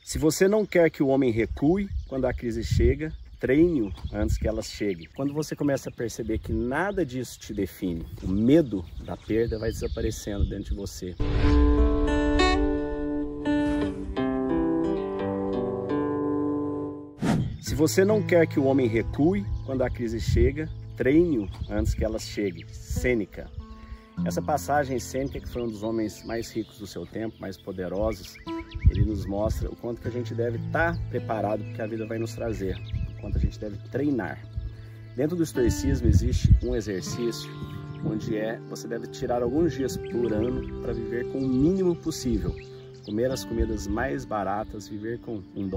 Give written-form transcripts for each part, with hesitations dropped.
Se você não quer que o homem recue quando a crise chega, treine-o antes que ela chegue. Quando você começa a perceber que nada disso te define, o medo da perda vai desaparecendo dentro de você. Se você não quer que o homem recue quando a crise chega, treine-o antes que ela chegue. Sêneca. Essa passagem, Sêneca, que foi um dos homens mais ricos do seu tempo, mais poderosos, ele nos mostra o quanto que a gente deve estar preparado porque a vida vai nos trazer, o quanto a gente deve treinar. Dentro do estoicismo existe um exercício onde você deve tirar alguns dias por ano para viver com o mínimo possível. Comer as comidas mais baratas, viver com $1,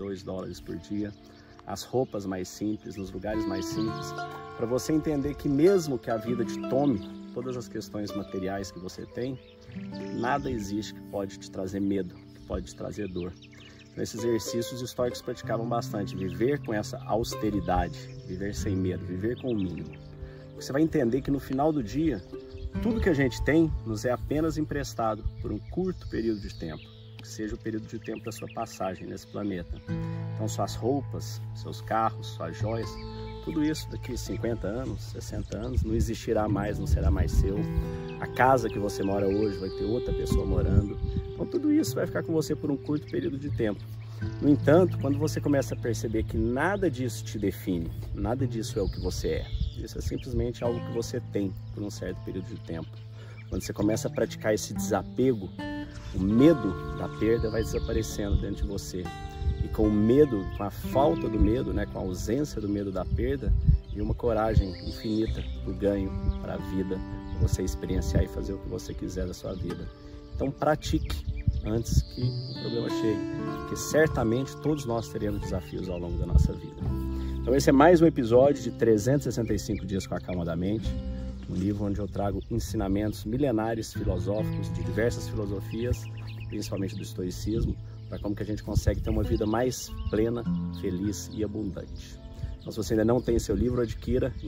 $2 por dia, as roupas mais simples, nos lugares mais simples, para você entender que mesmo que a vida te tome todas as questões materiais que você tem, nada existe que pode te trazer medo, que pode te trazer dor. Então, esses exercícios os estoicos praticavam bastante, viver com essa austeridade, viver sem medo, viver com o mínimo. Você vai entender que no final do dia, tudo que a gente tem nos é apenas emprestado por um curto período de tempo, que seja o período de tempo da sua passagem nesse planeta. Então, suas roupas, seus carros, suas joias, tudo isso daqui a 50 anos, 60 anos, não existirá mais, não será mais seu. A casa que você mora hoje vai ter outra pessoa morando. Então, tudo isso vai ficar com você por um curto período de tempo. No entanto, quando você começa a perceber que nada disso te define, nada disso é o que você é, isso é simplesmente algo que você tem por um certo período de tempo. Quando você começa a praticar esse desapego, o medo da perda vai desaparecendo dentro de você. E com o medo, com a falta do medo, com a ausência do medo da perda, e uma coragem infinita do ganho para a vida, para você experienciar e fazer o que você quiser da sua vida. Então pratique antes que o problema chegue, porque certamente todos nós teremos desafios ao longo da nossa vida. Então esse é mais um episódio de 365 dias com a calma da mente, um livro onde eu trago ensinamentos milenares filosóficos de diversas filosofias, principalmente do estoicismo, para como que a gente consegue ter uma vida mais plena, feliz e abundante. Então, se você ainda não tem seu livro, adquira em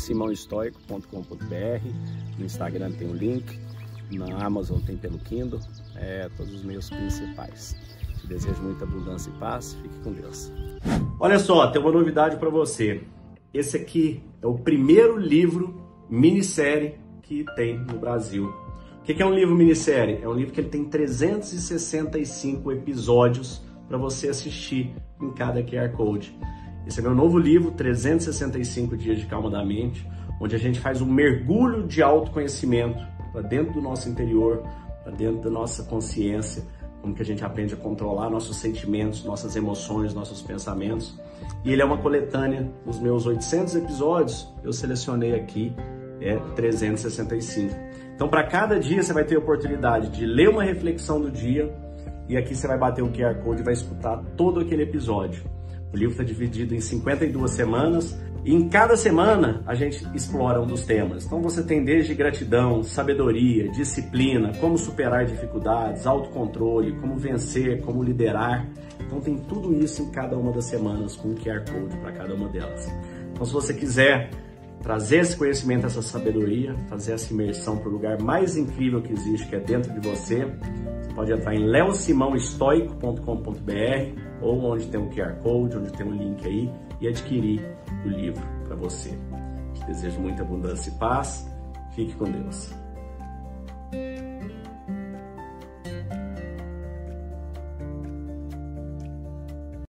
leosimaoestoico.com.br, no Instagram tem um link, na Amazon tem pelo Kindle, todos os meios principais. Te desejo muita abundância e paz, fique com Deus. Olha só, tem uma novidade para você. Esse aqui é o primeiro livro minissérie que tem no Brasil. O que é um livro minissérie? É um livro que ele tem 365 episódios para você assistir em cada QR Code. Esse é meu novo livro, 365 Dias de Calma da Mente, onde a gente faz um mergulho de autoconhecimento para dentro do nosso interior, para dentro da nossa consciência, como que a gente aprende a controlar nossos sentimentos, nossas emoções, nossos pensamentos. E ele é uma coletânea dos meus 800 episódios, eu selecionei aqui 365. Então, para cada dia você vai ter a oportunidade de ler uma reflexão do dia e aqui você vai bater o QR Code e vai escutar todo aquele episódio. O livro está dividido em 52 semanas e em cada semana a gente explora um dos temas. Então, você tem desde gratidão, sabedoria, disciplina, como superar dificuldades, autocontrole, como vencer, como liderar. Então, tem tudo isso em cada uma das semanas com um QR Code para cada uma delas. Então, se você quiser trazer esse conhecimento, essa sabedoria, fazer essa imersão para o lugar mais incrível que existe, que é dentro de você, você pode entrar em leosimaoestoico.com.br ou onde tem um QR Code, onde tem um link aí, e adquirir o livro para você. Te desejo muita abundância e paz. Fique com Deus.